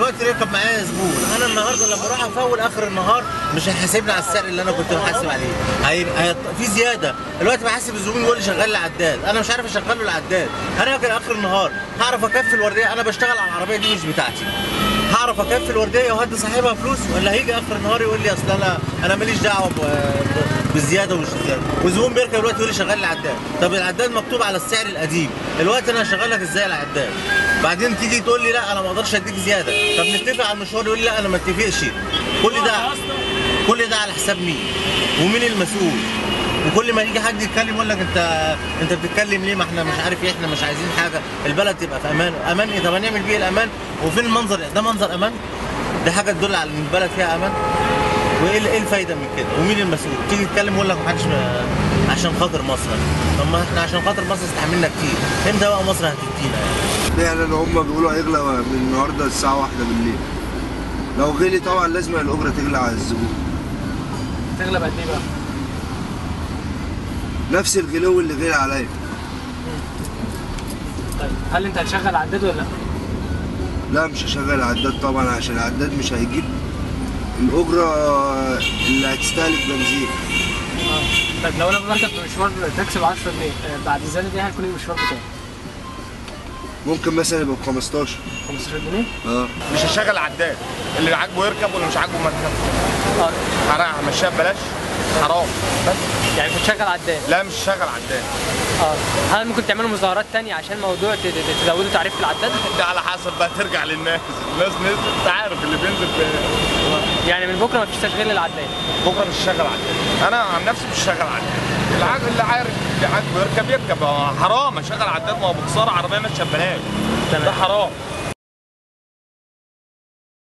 دلوقتي ركب معايا زبون، انا النهارده لما اروح افول اخر النهار مش هيحاسبني على السعر اللي انا كنت بحاسب عليه، في زياده. دلوقتي بحاسب الزبون يقول لي شغال لي عداد، انا مش عارف اشغل له العداد، انا هاجي اخر النهار هعرف اكفي الورديه؟ انا بشتغل على العربيه دي مش بتاعتي، هعرف اكفي الورديه وهدي صاحبها فلوس؟ ولا هيجي اخر النهار يقول لي اصل انا ماليش دعوه بالزياده ومش زياده، والزبون بيركب دلوقتي يقول لي شغال لي عداد. طب العداد مكتوب على السعر القديم، دلوقتي انا هشغل لك ازاي العداد؟ بعدين تيجي تقول لي لا انا ما اقدرش اديك زياده، طب نتفق على المشوار، يقول لي لا انا ما اتفقش. كل ده على حساب مين؟ ومين المسؤول؟ وكل ما يجي حد يتكلم يقول لك انت بتتكلم ليه؟ ما احنا مش عارف ايه، احنا مش عايزين حاجه، البلد تبقى في امان. امان ايه؟ طب هنعمل بيه الامان؟ وفين المنظر؟ ده منظر امان؟ دي حاجه تدل على ان البلد فيها امان؟ وايه الفايده من كده؟ ومين المسؤول؟ تيجي تتكلم يقول لك ما حدش عشان خاطر مصر. طب ما احنا عشان خاطر مصر استحملنا كتير، امتى بقى مصر هتدينا يعني؟ فعلا هم بيقولوا هيغلى من النهارده الساعه 1 بالليل. لو غلي طبعا لازم الاجره تغلى على الزبون. تغلى بقد ايه بقى؟ نفس الغلو اللي غلي عليا. طيب هل انت هتشغل عداد ولا لا؟ لا مش هشغل عداد طبعا، عشان العداد مش هيجيب الاجره اللي هتستهلك بنزين. طيب لو انا بركب مشوار تاكسي ب 10 جنيه، بعد الزياده دي هيكون المشوار بكام؟ ممكن مثلا يبقى ب 15 جنيه؟ مش هشغل عداد، اللي عاجبه يركب واللي مش عاجبه ما يركبش. حرام همشيها ببلاش، حرام. بس يعني مش هتشغل عداد؟ لا مش هشغل عداد. هل ممكن تعملوا مظاهرات تانية عشان موضوع تزودوا تعريف العداد؟ ده على حسب بقى، ترجع للناس، الناس نزلت انت عارف اللي بينزل يعني من بكره مفيش تشغيل للعداد؟ بكره مش هشغل عداد، انا عن نفسي مش هشغل عداد، اللي عاجبه يركب يركب، حرام اشغل عداد، ما هو بخساره عربيه ماشيه ببلاش، ده حرام.